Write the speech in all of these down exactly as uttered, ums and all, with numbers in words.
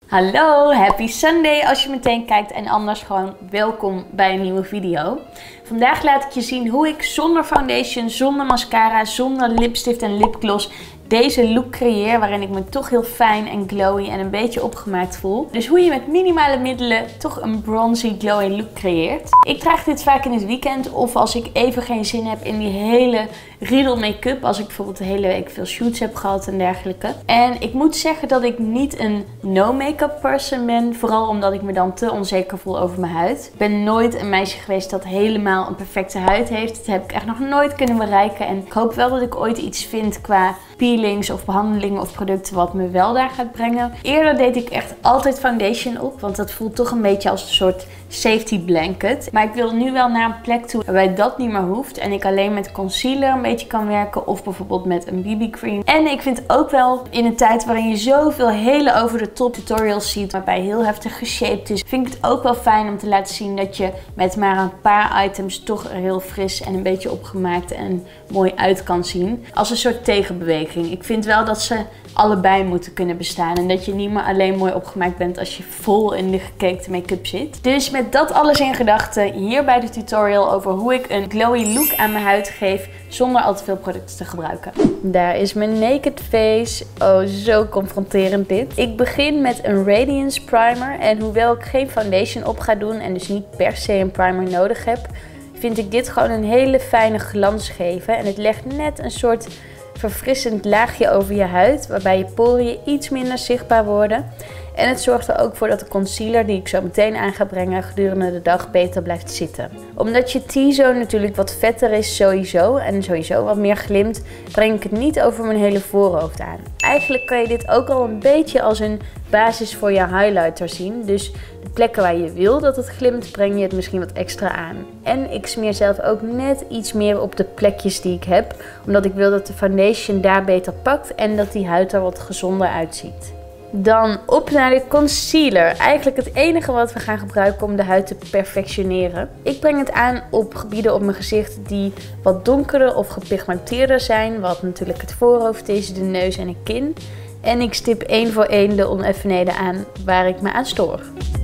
Hallo, happy Sunday als je meteen kijkt en anders gewoon welkom bij een nieuwe video. Vandaag laat ik je zien hoe ik zonder foundation, zonder mascara, zonder lipstift en lipgloss deze look creëer waarin ik me toch heel fijn en glowy en een beetje opgemaakt voel. Dus hoe je met minimale middelen toch een bronzy glowy look creëert. Ik draag dit vaak in het weekend of als ik even geen zin heb in die hele riedel make-up. Als ik bijvoorbeeld de hele week veel shoots heb gehad en dergelijke. En ik moet zeggen dat ik niet een no make-up person ben. Vooral omdat ik me dan te onzeker voel over mijn huid. Ik ben nooit een meisje geweest dat helemaal een perfecte huid heeft. Dat heb ik echt nog nooit kunnen bereiken. En ik hoop wel dat ik ooit iets vind qua peelings of behandelingen of producten wat me wel daar gaat brengen. Eerder deed ik echt altijd foundation op, want dat voelt toch een beetje als een soort safety blanket. Maar ik wil nu wel naar een plek toe waarbij dat niet meer hoeft en ik alleen met concealer een beetje kan werken of bijvoorbeeld met een B B cream. En ik vind ook wel in een tijd waarin je zoveel hele over de top tutorials ziet waarbij heel heftig geshaped is, vind ik het ook wel fijn om te laten zien dat je met maar een paar items toch er heel fris en een beetje opgemaakt en mooi uit kan zien. Als een soort tegenbeweging. Ik vind wel dat ze allebei moeten kunnen bestaan. En dat je niet maar alleen mooi opgemaakt bent als je vol in de gecakeerde make-up zit. Dus met dat alles in gedachten, hier bij de tutorial over hoe ik een glowy look aan mijn huid geef zonder al te veel producten te gebruiken. Daar is mijn naked face. Oh, zo confronterend dit. Ik begin met een Radiance Primer. En hoewel ik geen foundation op ga doen en dus niet per se een primer nodig heb, vind ik dit gewoon een hele fijne glans geven. En het legt net een soort verfrissend laagje over je huid, waarbij je poriën iets minder zichtbaar worden. En het zorgt er ook voor dat de concealer die ik zo meteen aan ga brengen gedurende de dag beter blijft zitten. Omdat je T-zone natuurlijk wat vetter is sowieso en sowieso wat meer glimt, breng ik het niet over mijn hele voorhoofd aan. Eigenlijk kan je dit ook al een beetje als een basis voor je highlighter zien. Dus de plekken waar je wil dat het glimt, breng je het misschien wat extra aan. En ik smeer zelf ook net iets meer op de plekjes die ik heb, omdat ik wil dat de foundation daar beter pakt en dat die huid er wat gezonder uitziet. Dan op naar de concealer. Eigenlijk het enige wat we gaan gebruiken om de huid te perfectioneren. Ik breng het aan op gebieden op mijn gezicht die wat donkerder of gepigmenteerder zijn. Wat natuurlijk het voorhoofd is, de neus en de kin. En ik stip één voor één de oneffenheden aan waar ik me aan stoor.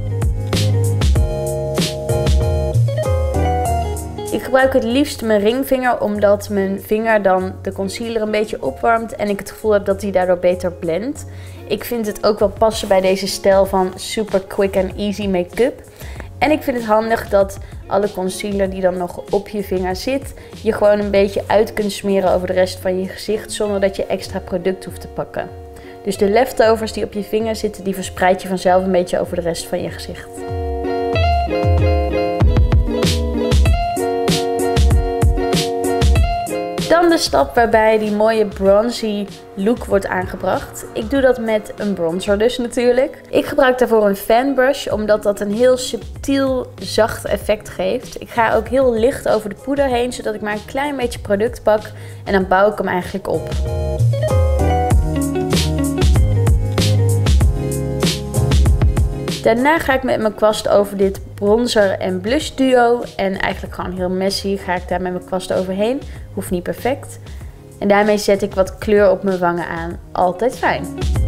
Ik gebruik het liefst mijn ringvinger omdat mijn vinger dan de concealer een beetje opwarmt en ik het gevoel heb dat die daardoor beter blendt. Ik vind het ook wel passen bij deze stijl van super quick and easy make-up. En ik vind het handig dat alle concealer die dan nog op je vinger zit, je gewoon een beetje uit kunt smeren over de rest van je gezicht zonder dat je extra product hoeft te pakken. Dus de leftovers die op je vinger zitten, die verspreid je vanzelf een beetje over de rest van je gezicht. Dan de stap waarbij die mooie bronzy look wordt aangebracht. Ik doe dat met een bronzer dus natuurlijk. Ik gebruik daarvoor een fanbrush omdat dat een heel subtiel zacht effect geeft. Ik ga ook heel licht over de poeder heen zodat ik maar een klein beetje product pak en dan bouw ik hem eigenlijk op. Daarna ga ik met mijn kwast over dit bronzer en blush duo. En eigenlijk gewoon heel messy ga ik daar met mijn kwast overheen. Hoeft niet perfect. En daarmee zet ik wat kleur op mijn wangen aan. Altijd fijn.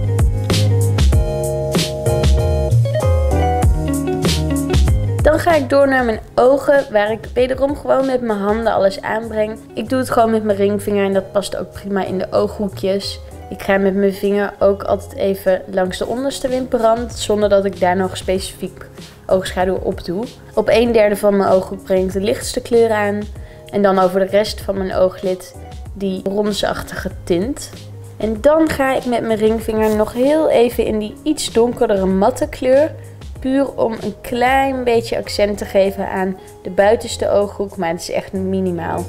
Dan ga ik door naar mijn ogen, waar ik wederom gewoon met mijn handen alles aanbreng. Ik doe het gewoon met mijn ringvinger en dat past ook prima in de ooghoekjes. Ik ga met mijn vinger ook altijd even langs de onderste wimperrand, zonder dat ik daar nog specifiek oogschaduw op doe. Op een derde van mijn ooghoek breng ik de lichtste kleur aan. En dan over de rest van mijn ooglid die bronzeachtige tint. En dan ga ik met mijn ringvinger nog heel even in die iets donkerdere matte kleur. Puur om een klein beetje accent te geven aan de buitenste ooghoek, maar het is echt minimaal.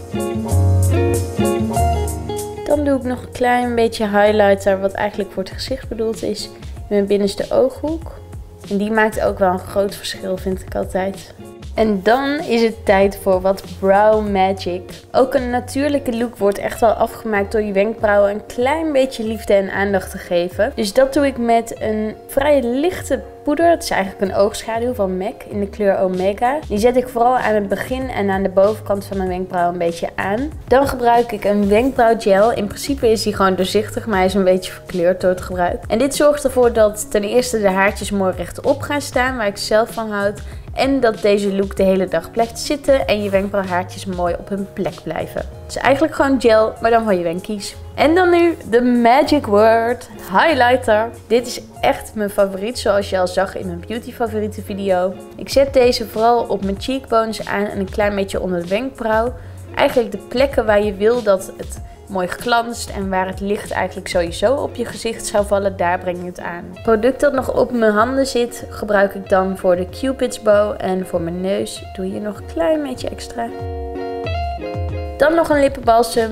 Dan doe ik nog een klein beetje highlighter, wat eigenlijk voor het gezicht bedoeld is, in mijn binnenste ooghoek. En die maakt ook wel een groot verschil, vind ik altijd. En dan is het tijd voor wat Brow Magic. Ook een natuurlijke look wordt echt wel afgemaakt door je wenkbrauwen een klein beetje liefde en aandacht te geven. Dus dat doe ik met een vrij lichte poeder. Het is eigenlijk een oogschaduw van M A C in de kleur Omega. Die zet ik vooral aan het begin en aan de bovenkant van mijn wenkbrauw een beetje aan. Dan gebruik ik een wenkbrauwgel. In principe is die gewoon doorzichtig, maar hij is een beetje verkleurd door het gebruik. En dit zorgt ervoor dat ten eerste de haartjes mooi rechtop gaan staan, waar ik zelf van houd. En dat deze look de hele dag blijft zitten en je wenkbrauwhaartjes mooi op hun plek blijven. Het is eigenlijk gewoon gel, maar dan van je wenkies. En dan nu de Magic Word Highlighter. Dit is echt mijn favoriet, zoals je al zag in mijn beauty favoriete video. Ik zet deze vooral op mijn cheekbones aan en een klein beetje onder de wenkbrauw. Eigenlijk de plekken waar je wil dat het mooi glanst en waar het licht eigenlijk sowieso op je gezicht zou vallen, daar breng je het aan. Het product dat nog op mijn handen zit gebruik ik dan voor de Cupid's bow en voor mijn neus doe je nog een klein beetje extra. Dan nog een lippenbalsem.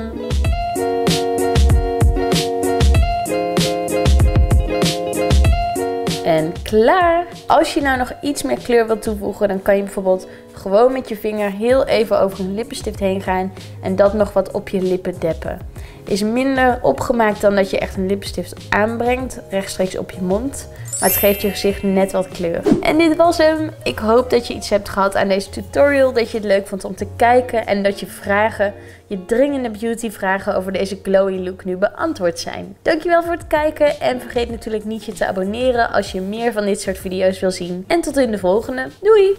En klaar! Als je nou nog iets meer kleur wilt toevoegen, dan kan je bijvoorbeeld gewoon met je vinger heel even over een lippenstift heen gaan en dat nog wat op je lippen deppen. Is minder opgemaakt dan dat je echt een lippenstift aanbrengt, rechtstreeks op je mond. Maar het geeft je gezicht net wat kleur. En dit was hem. Ik hoop dat je iets hebt gehad aan deze tutorial. Dat je het leuk vond om te kijken. En dat je vragen, je dringende beauty vragen over deze glowy look nu beantwoord zijn. Dankjewel voor het kijken. En vergeet natuurlijk niet je te abonneren als je meer van dit soort video's wil zien. En tot in de volgende. Doei!